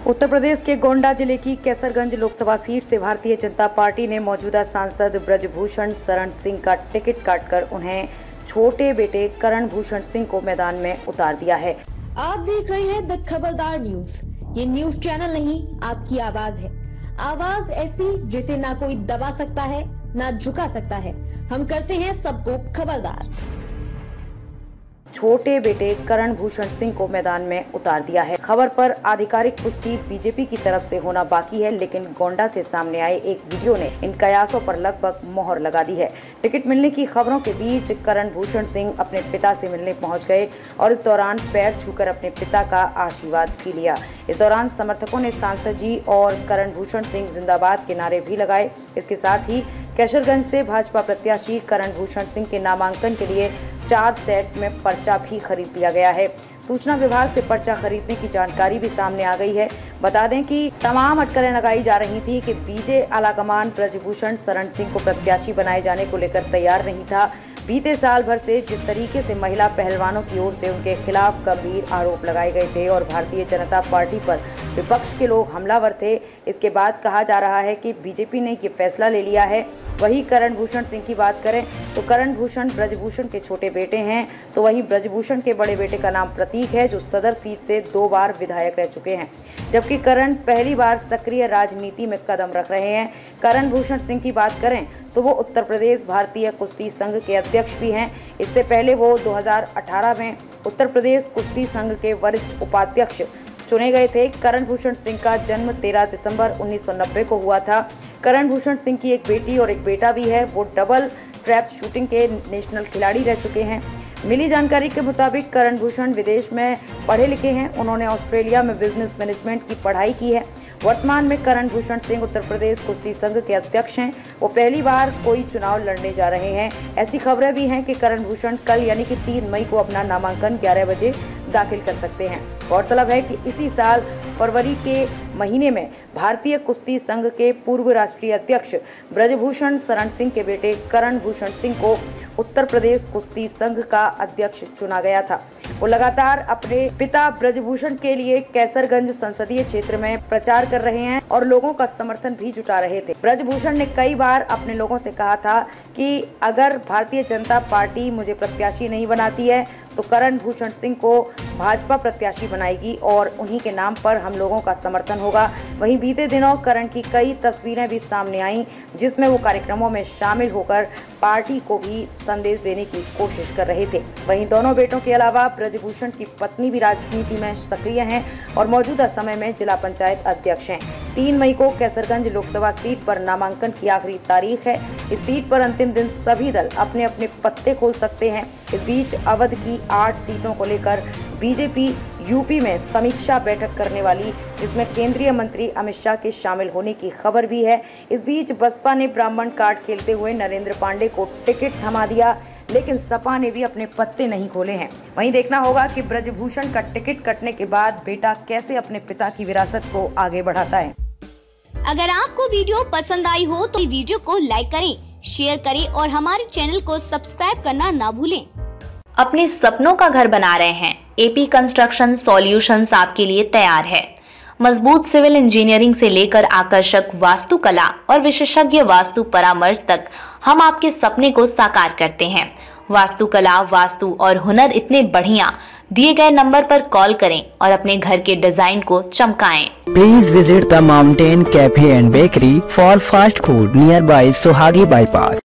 उत्तर प्रदेश के गोंडा जिले की कैसरगंज लोकसभा सीट से भारतीय जनता पार्टी ने मौजूदा सांसद ब्रजभूषण शरण सिंह का टिकट काटकर उन्हें छोटे बेटे करण भूषण सिंह को मैदान में उतार दिया है। आप देख रहे हैं द खबरदार न्यूज। ये न्यूज चैनल नहीं, आपकी आवाज है। आवाज ऐसी जिसे ना कोई दबा सकता है ना झुका सकता है। हम करते हैं सबको खबरदार। छोटे बेटे करण भूषण सिंह को मैदान में उतार दिया है। खबर पर आधिकारिक पुष्टि बीजेपी की तरफ से होना बाकी है, लेकिन गोंडा से सामने आए एक वीडियो ने इन कयासों पर लगभग मोहर लगा दी है। टिकट मिलने की खबरों के बीच करण भूषण सिंह अपने पिता से मिलने पहुंच गए और इस दौरान पैर छूकर अपने पिता का आशीर्वाद भी लिया। इस दौरान समर्थकों ने सांसद जी और करण भूषण सिंह जिंदाबाद के नारे भी लगाए। इसके साथ ही कैसरगंज से भाजपा प्रत्याशी करण भूषण सिंह के नामांकन के लिए 4 सेट में पर्चा भी खरीद लिया गया है। सूचना विभाग से पर्चा खरीदने की जानकारी भी सामने आ गई है। बता दें कि तमाम अटकलें लगाई जा रही थी कि बीजे आलाकमान ब्रजभूषण शरण सिंह को प्रत्याशी बनाए जाने को लेकर तैयार नहीं था। बीते साल भर से जिस तरीके से महिला पहलवानों की ओर से उनके खिलाफ गंभीर आरोप लगाए गए थे और भारतीय जनता पार्टी पर विपक्ष के लोग हमलावर थे, इसके बाद कहा जा रहा है कि बीजेपी ने ये फैसला ले लिया है। वहीं करण भूषण सिंह की बात करें तो करण भूषण ब्रजभूषण के छोटे बेटे हैं, तो वहीं ब्रजभूषण के बड़े बेटे का नाम प्रतीक है, जो सदर सीट से 2 बार विधायक रह चुके हैं, जबकि करण पहली बार सक्रिय राजनीति में कदम रख रहे हैं। करण भूषण सिंह की बात करें तो वो उत्तर प्रदेश भारतीय कुश्ती संघ के अध्यक्ष भी हैं। इससे पहले वो 2018 में उत्तर प्रदेश कुश्ती संघ के वरिष्ठ उपाध्यक्ष चुने गए थे। करण भूषण सिंह का जन्म 13 दिसंबर 1990 को हुआ था। करण भूषण सिंह की एक बेटी और एक बेटा भी है। वो डबल ट्रैप शूटिंग के नेशनल खिलाड़ी रह चुके हैं। मिली जानकारी के मुताबिक करण भूषण विदेश में पढ़े लिखे हैं। उन्होंने ऑस्ट्रेलिया में बिजनेस मैनेजमेंट की पढ़ाई की है। वर्तमान में करण भूषण सिंह उत्तर प्रदेश कुश्ती संघ के अध्यक्ष हैं। वो पहली बार कोई चुनाव लड़ने जा रहे हैं। ऐसी खबरें भी हैं कि करण भूषण कल यानी कि 3 मई को अपना नामांकन 11 बजे दाखिल कर सकते हैं। गौरतलब है कि इसी साल फरवरी के महीने में भारतीय कुश्ती संघ के पूर्व राष्ट्रीय अध्यक्ष ब्रजभूषण शरण सिंह के बेटे करण भूषण सिंह को उत्तर प्रदेश कुश्ती संघ का अध्यक्ष चुना गया था। वो लगातार अपने पिता ब्रजभूषण के लिए कैसरगंज संसदीय क्षेत्र में प्रचार कर रहे हैं और लोगों का समर्थन भी जुटा रहे थे। ब्रजभूषण ने कई बार अपने लोगों से कहा था कि अगर भारतीय जनता पार्टी मुझे प्रत्याशी नहीं बनाती है तो करण भूषण सिंह को भाजपा प्रत्याशी बनाएगी और उन्हीं के नाम पर हम लोगों का समर्थन होगा। वहीं बीते दिनों करण की कई तस्वीरें भी सामने आईं, जिसमें वो कार्यक्रमों में शामिल होकर पार्टी को भी संदेश देने की कोशिश कर रहे थे। वहीं दोनों बेटों के अलावा ब्रजभूषण की पत्नी भी राजनीति में सक्रिय हैं और मौजूदा समय में जिला पंचायत अध्यक्ष हैं। 3 मई को कैसरगंज लोकसभा सीट पर नामांकन की आखिरी तारीख है। इस सीट पर अंतिम दिन सभी दल अपने अपने पत्ते खोल सकते हैं। इस बीच अवध की 8 सीटों को लेकर बीजेपी यूपी में समीक्षा बैठक करने वाली, जिसमें केंद्रीय मंत्री अमित शाह के शामिल होने की खबर भी है। इस बीच बसपा ने ब्राह्मण कार्ड खेलते हुए नरेंद्र पांडे को टिकट थमा दिया, लेकिन सपा ने भी अपने पत्ते नहीं खोले हैं। वहीं देखना होगा कि ब्रजभूषण का टिकट कटने के बाद बेटा कैसे अपने पिता की विरासत को आगे बढ़ाता है। अगर आपको वीडियो पसंद आई हो तो वीडियो को लाइक करें, शेयर करें और हमारे चैनल को सब्सक्राइब करना ना भूलें। अपने सपनों का घर बना रहे हैं? एपी कंस्ट्रक्शन सॉल्यूशंस आपके लिए तैयार है। मजबूत सिविल इंजीनियरिंग से लेकर आकर्षक वास्तुकला और विशेषज्ञ वास्तु परामर्श तक हम आपके सपने को साकार करते हैं। वास्तुकला, वास्तु और हुनर इतने बढ़िया, दिए गए नंबर पर कॉल करें और अपने घर के डिजाइन को चमकाएं। Please visit the mountain cafe and bakery for fast food near by Sohagi bypass.